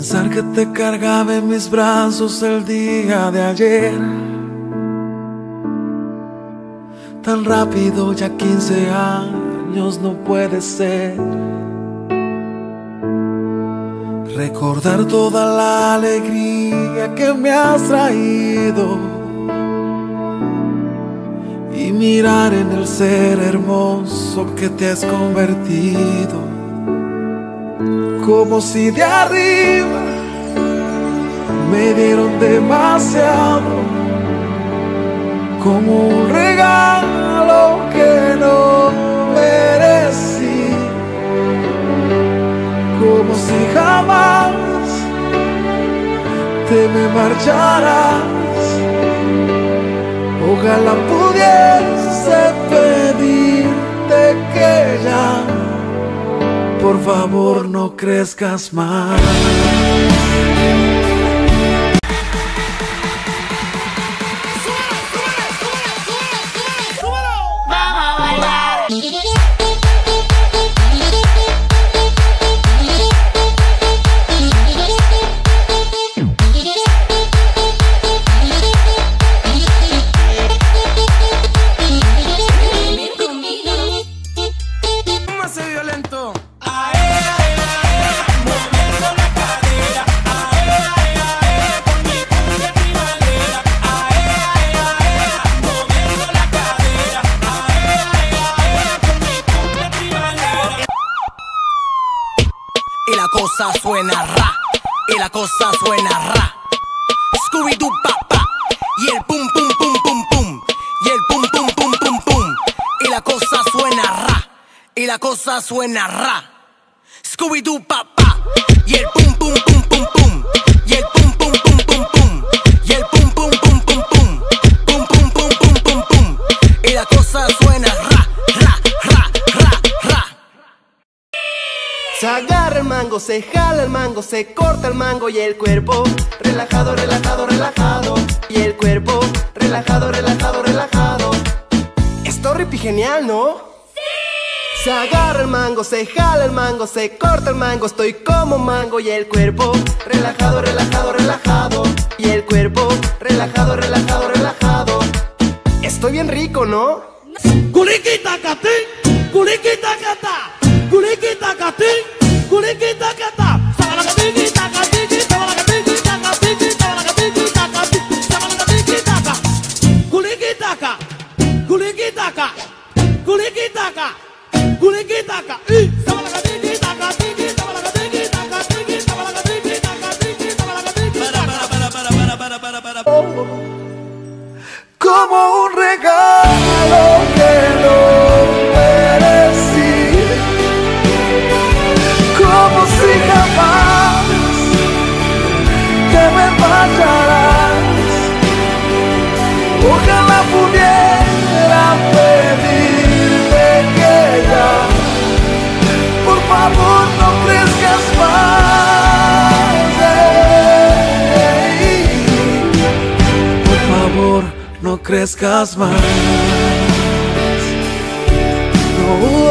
Pensar que te cargaba en mis brazos el día de ayer, tan rápido, ya 15 años no puede ser. Recordar toda la alegría que me has traído y mirar en el ser hermoso que te has convertido. Como si de arriba me dieron demasiado, como un regalo que no merecí, como si jamás te me marcharas. Ojalá pudiese pedirte que ya, por favor, no crezcas más. Vamos a bailar. Violento. Moviendo la cadera, con mi cumbia tribalera, moviendo la cadera, con mi cumbia tribalera. Y la cosa suena ra, y la cosa suena ra. Scooby-Doo papá, y el pum pum pum pum pum, y el pum pum pum pum pum. Y la cosa suena ra, y la cosa suena ra. Scooby-Doo papá, y el pum pum pum pum pum, y el pum pum pum pum pum, y el pum pum pum pum pum, pum pum pum pum pum pum. Y la cosa suena ra, ra, ra, ra, ra. Se agarra el mango, se jala el mango, se corta el mango y el cuerpo relajado, relajado, relajado. Y el cuerpo relajado, relajado, relajado. Story genial, ¿no? Se agarra el mango, se jala el mango, se corta el mango, estoy como mango y el cuerpo relajado, relajado, relajado. Y el cuerpo relajado, relajado, relajado. Estoy bien rico, ¿no? Culiquita catín, culiquita catá, culiquita catín, culiquita catá. Sabalacapiquita catín, sabalacapiquita catín, sabalacapiquita catín, sabalacapiquita ca. Culiquita ca, culiquita ca, culiquita ca. Culiquitaca, sabalacapiquita catín, sabalacapiquita catín, sabalacapiquita catín, sabalacapiquita. Como un regalo que no merecí, como si jamás te me marcharás. Ojalá pudiera pedirte que ya, por favor, no crezcas más. Por favor, no crezcas más. No.